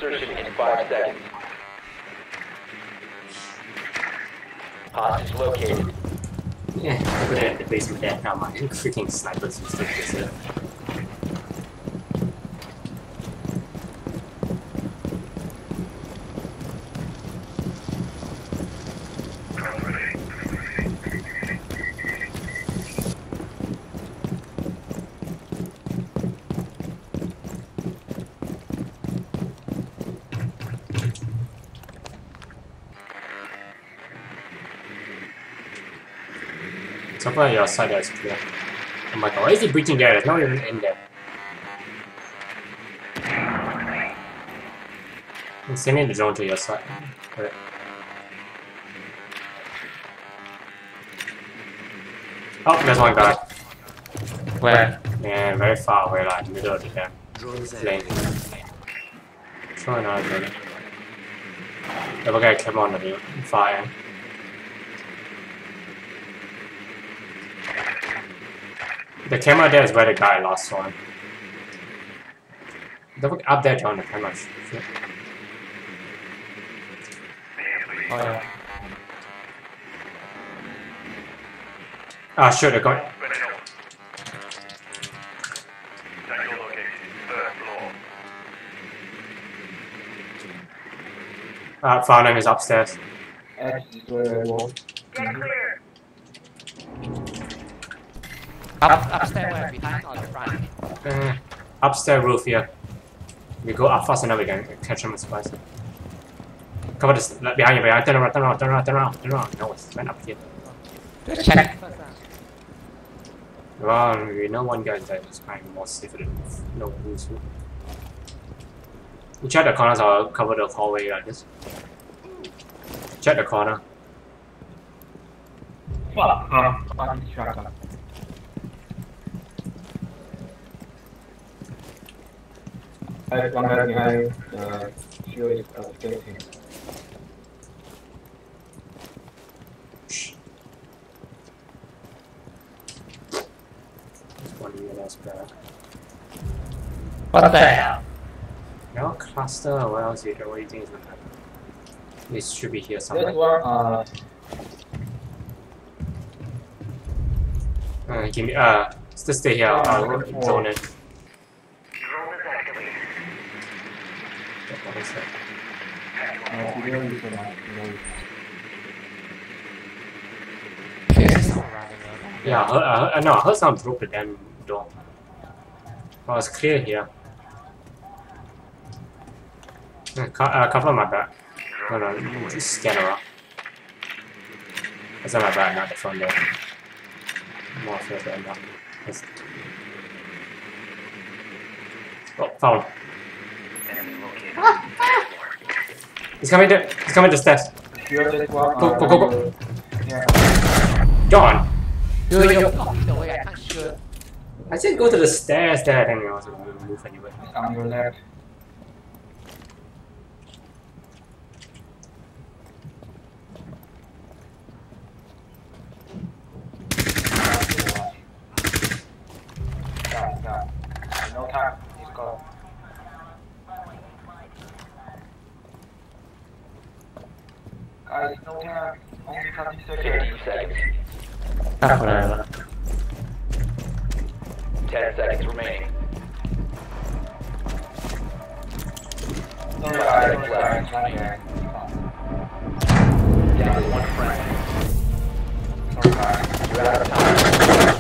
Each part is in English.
insertion in 5 seconds. Hostage located. Yeah, I put it in the basement there. Now my freaking snipers will stick this here. So far your side is clear. Oh my god, why is he breaching there? There's no even in there. He's sending the drone to your side. Correct. Oh, there's one guy. Where? Yeah, very far away, like middle of the damn plane. Throw another grenade. The other guy came on the far end. The camera there is where the guy last saw him. Look up there, John, the camera. Shit. Oh yeah. Ah, sure, they're going. Found him is upstairs. Upstairs where? Behind or the front? Upstairs roof here. We go up fast enough, we can catch him with spice. Cover this behind you, behind. Turn around, turn around, turn around, turn around, turn around. No, it's right up here. Just check first. Well, we know one guy that is kind of more safer than no who's who. You check the corners, I'll cover the hallway like this. Check the corner. One shotgun. I have one guy behind the shield is skating. There's one real back. What the hell? No cluster, what else you do? What do you think is gonna happen? This should be here This somewhere. one, Give me, just stay here, I'll drone it. What is that? Yeah, I heard someone broke the damn door. Oh, it's clear here. Cover my back. No, just scan around. That's on my back, not the front door. More further than that. Oh, found. He's coming to steps. Go, go, go, go. John! You're blocking the way, I can't shoot. I said go to the stairs there, then we also move anyway. on your left. No time. Let's go. Guys, no time. Only 30 seconds. 15 seconds. Whatever. 10 seconds remaining. No 5 time. seconds left. Down to 1 friend. You're out of time.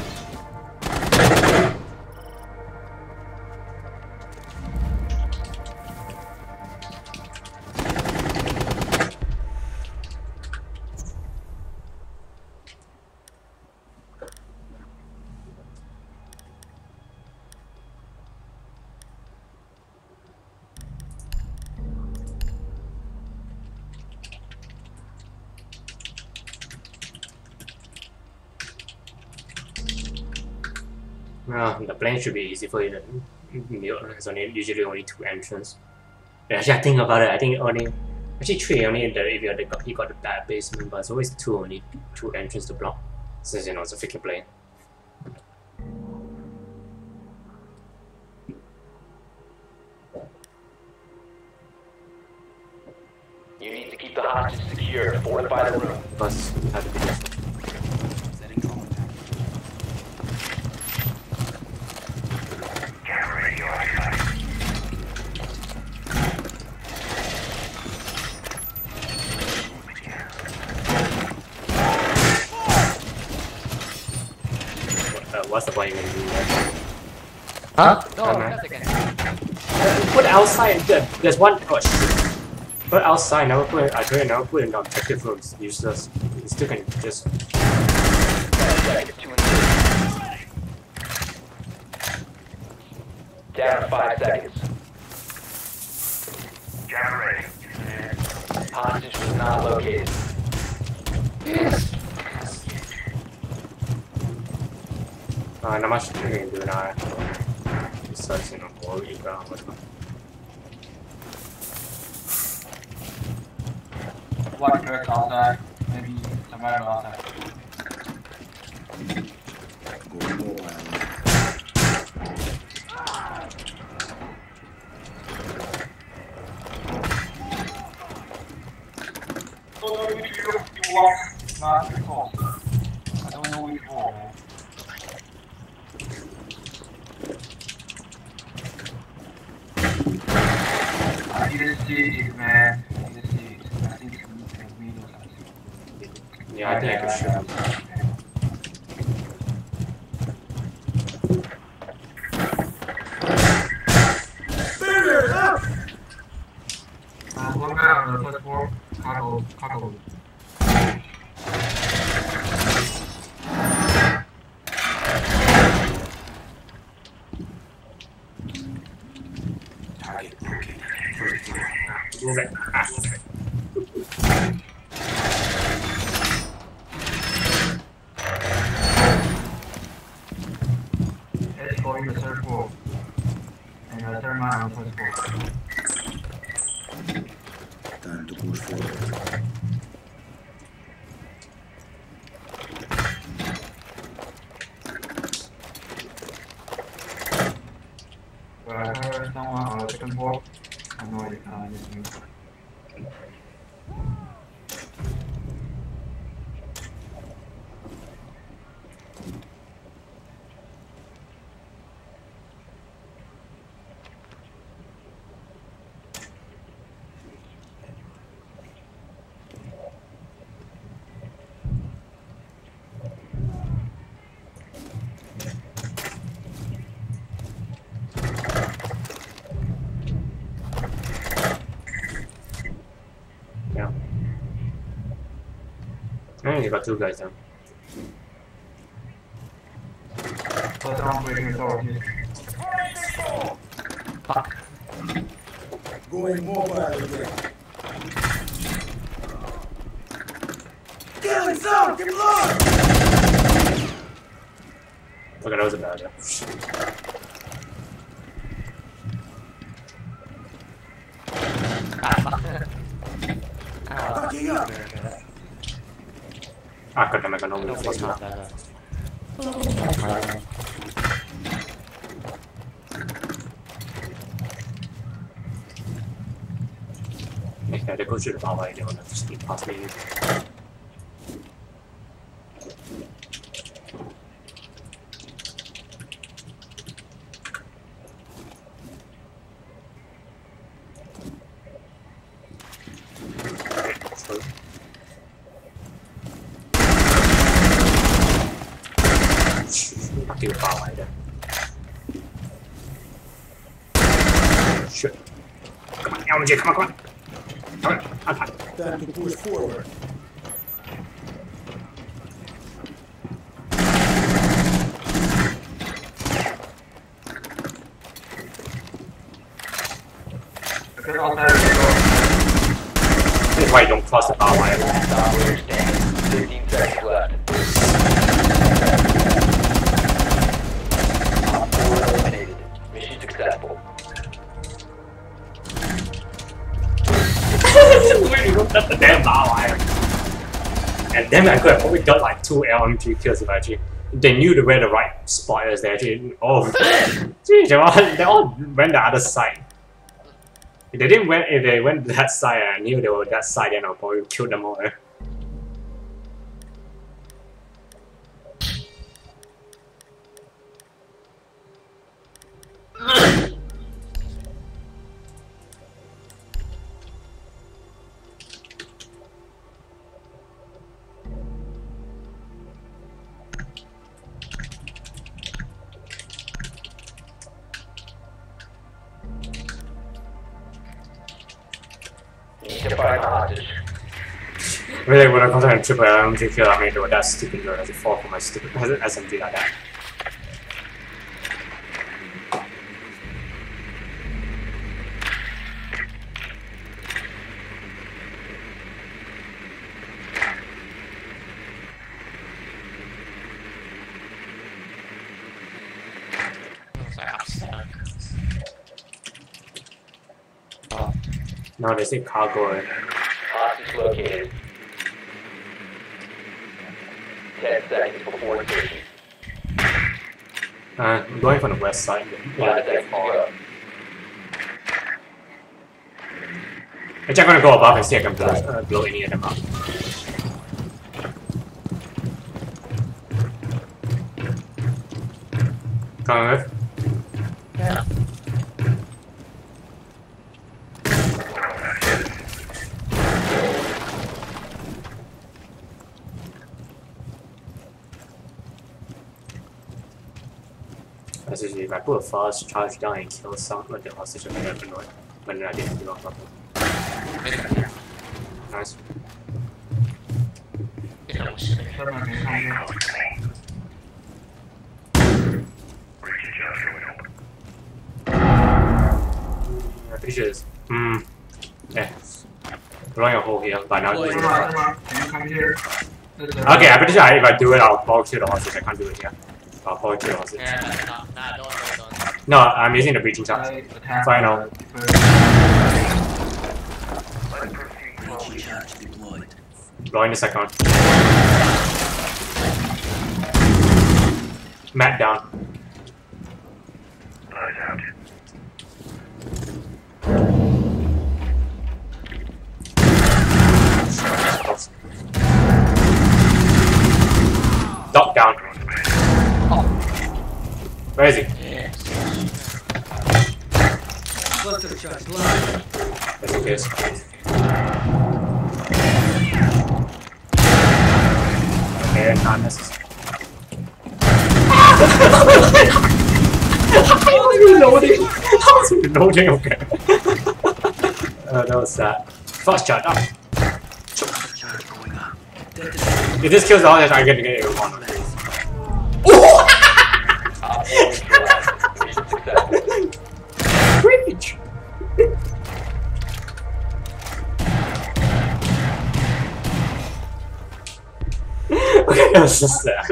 The plane should be easy for you. There's usually only 2 entrances. Actually, I think about it. I think only actually 3 only if you got the bad basement, but it's always 2 only 2 entrances to block. Since you know it's a freaking plane. the hostage secure. Fortify the room. Because we have to be this. Setting trauma tag. What's the point even doing that? Huh? No, Come just a second. Put outside. There's one. Oh shit. Put outside. Never put. I try never put in the objective rooms. Useless. You still can just. 10 seconds to insert. Down to 5 seconds. Hostage was not located. Not much you can do now. Research in a whole econ. Black trucks outside, maybe somebody outside. Going mobile. You walk not too close. I don't know which wall, man. I didn't see it, man. I didn't see it. I think it's a video or something. Yeah, I think I could shoot him. One guy on the first floor, cargo. Target located. First floor. Move it. Ah. It's going to third floor. And the third man on the first floor. Time to push forward. I heard someone on the second floor. I know it can't just move. Yeah. I you got two guys down. What's wrong with your door? Fuck. Going mobile again. Killing zone! Get lost! Okay, that was a bad idea. Fucking up! Ah, god damn, I got no move first now. Okay, they go shoot the power idea on that. Just keep past me. Fucking power idea. Shit. Come on, LMG, come on. Come on, attack. Time to push forward. Get outside the door. This is why you don't cross the power wire. Last operator standing. 15 seconds left. Op 4 eliminated. Mission successful. You don't touch the damn power wire. And damn it, I could have probably got like 2 LMG kills if I actually. They knew where the right spot is. They actually. Oh, geez, they all went the other side. If they didn't went, if they went that side, I knew they were that side, then I'll probably kill them all. You need to find the hostage. Really, when I concentrate on triple, I don't think I made that stupid girl as a fall for my stupid SMG like that. No, they say cargo. Hostage located. 10 seconds before insertion. I'm going from the west side. 5 seconds to go. Actually, I'm gonna go above and see if I can blow any of them up. Coming with? Yeah. Essentially, if I put a fast charge down and kill some of the hostages, I'm gonna annoy when I didn't do it properly. Nice. I'm pretty sure it's... Yeah. Blowing a hole here, but now it's... Can you come here? Okay, I'm pretty sure if I do it, I'll probably kill the hostage. I can't do it here. I'll probably kill the hostage. Yeah, nah, don't. No, I'm using the breaching shot. Final. Breaching charge deployed. Blowing the second one. Matt down. Dot down. Where is he? That's the case. Okay, not necessary. I was reloading. I was reloading, okay. That was sad. Fast shot up. Charge going up. If this kills the hostage, I'm gonna get everyone. Breach! Okay, that was just sad.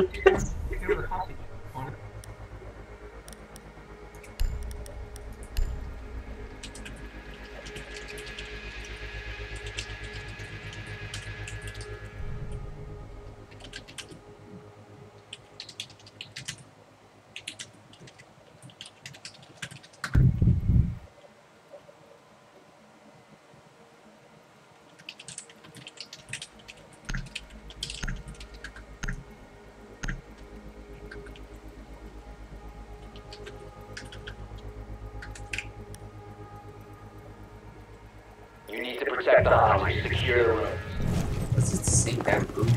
You need to protect the hostage. Secure the room. This is the same damn room.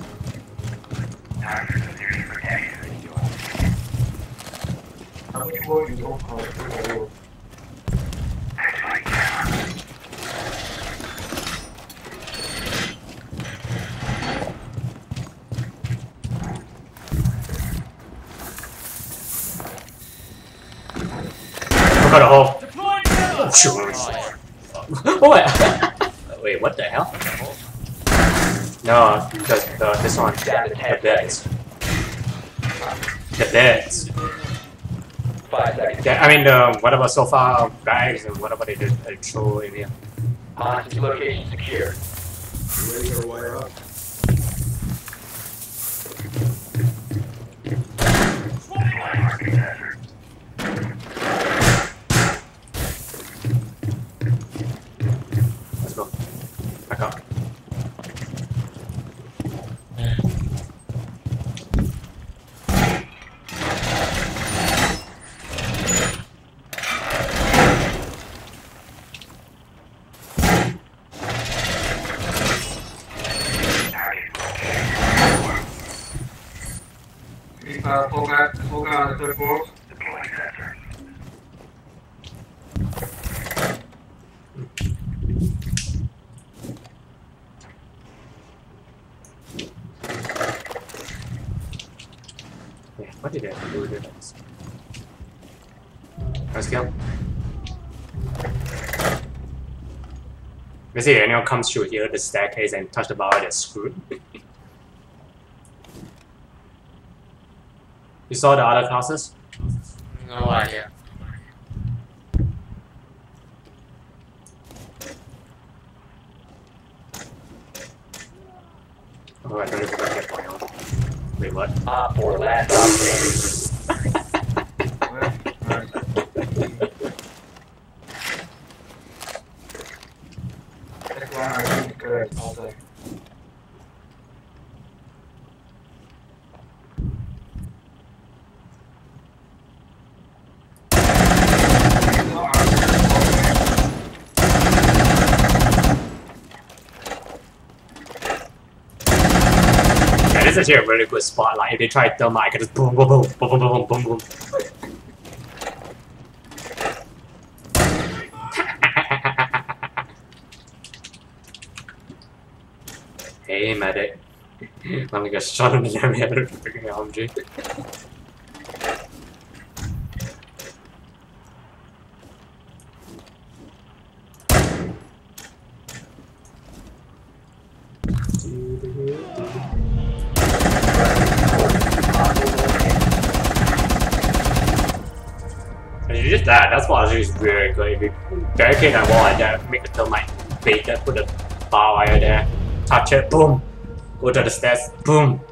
Which one you don't call? I got a hole. Oh, shoot. Oh, wait. Wait, what the hell? No, this one. The beds. The beds. 5 seconds. Yeah, I mean, what about so far bags and what about the control area? Hostage location secure. You ready to wire up? Full guy on the third floor. Deploying sensor. Yeah, what did I do with it? Let's go. Basically, anyone comes through here, the staircase, and touch the bar, they're screwed. You saw the other classes? No idea. Oh, I don't even know what's going on. Wait, what? Op 4 last stop standing. That's why I think good all day. Yeah, this is actually a really good spot. Like, if they try thermite, I can just boom, boom, boom, boom, boom, boom, boom, boom. Hey, medic. Let me get shot in the head with a freaking LMG. And you just that's why it's really good. If you barricade that wall like that, make a thermite bait that, put a bar wire there, touch it, boom, go to the stairs, boom,